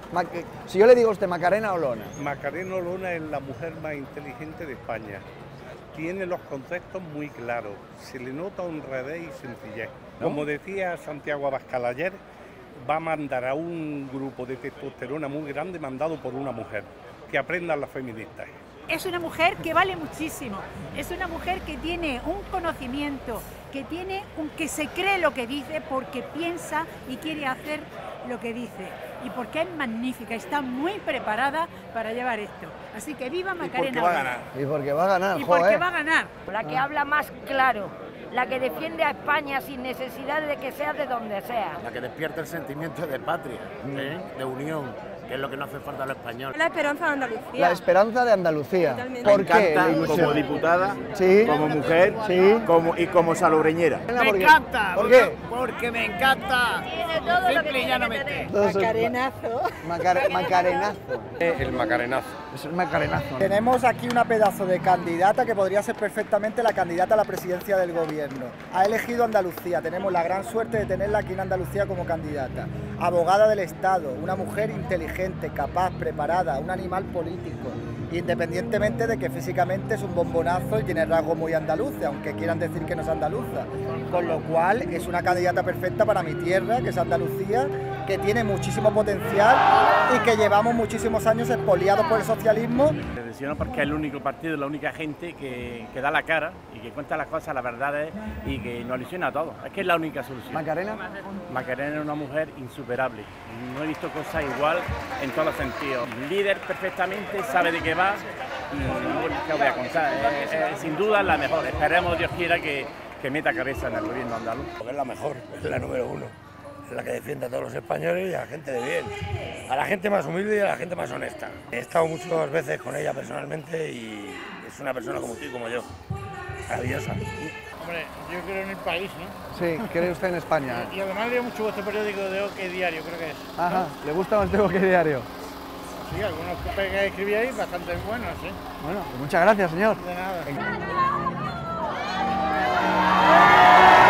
Si yo le digo a usted Macarena Olona. Macarena Olona es la mujer más inteligente de España. Tiene los conceptos muy claros, se le nota honradez y sencillez. ¿No? Como decía Santiago Abascal ayer, va a mandar a un grupo de testosterona muy grande mandado por una mujer. Que aprendan las feministas. Es una mujer que vale muchísimo, es una mujer que tiene un conocimiento, que se cree lo que dice porque piensa y quiere hacer lo que dice. Y porque es magnífica, está muy preparada para llevar esto. Así que viva Macarena Olona. Y porque va a ganar, Y joder. porque va a ganar. La que habla más claro, la que defiende a España sin necesidad de que sea de donde sea. La que despierta el sentimiento de patria, de unión, que es lo que no hace falta a los españoles. La esperanza de Andalucía. La esperanza de Andalucía. Totalmente. ¿Por Me qué? encanta la ilusión? como diputada, Sí. como mujer, Sí. y como salobreñera. Me encanta. ¿Por qué? Porque me encanta. Tiene todo lo que tiene que tener. Macarenazo. Macarenazo. El macarenazo. Es un macarenazo. Tenemos aquí una pedazo de candidata que podría ser perfectamente la candidata a la presidencia del gobierno. Ha elegido Andalucía, tenemos la gran suerte de tenerla aquí en Andalucía como candidata. Abogada del Estado, una mujer inteligente, capaz, preparada, un animal político. Independientemente de que físicamente es un bombonazo y tiene rasgos muy andaluces, aunque quieran decir que no es andaluza. Con lo cual es una candidata perfecta para mi tierra, que es Andalucía, que tiene muchísimo potencial y que llevamos muchísimos años expoliados por el socialismo. Me decepciona porque es el único partido, la única gente que da la cara y que cuenta las cosas, las verdades y que nos ilusiona a todos. Es que es la única solución. ¿Macarena? Macarena es una mujer insuperable. No he visto cosas igual en todos los sentidos. Líder perfectamente, sabe de qué va y bueno, ¿qué os voy a contar? Sin duda la mejor. Esperemos, Dios quiera, que meta cabeza en el gobierno andaluz. Porque es la mejor, es la número uno. Es la que defiende a todos los españoles y a la gente de bien. A la gente más humilde y a la gente más honesta. He estado muchas veces con ella personalmente y es una persona como tú y como yo. Maravillosa. Hombre, yo creo en el país, ¿no? Sí, cree usted en España. Y además leo mucho vuestro periódico de OK Diario, creo que es. Ajá, ¿le gusta más tengo que diario? Sí, algunos que escribíais bastante buenos, ¿sí? Bueno, pues muchas gracias, señor. De nada. Venga.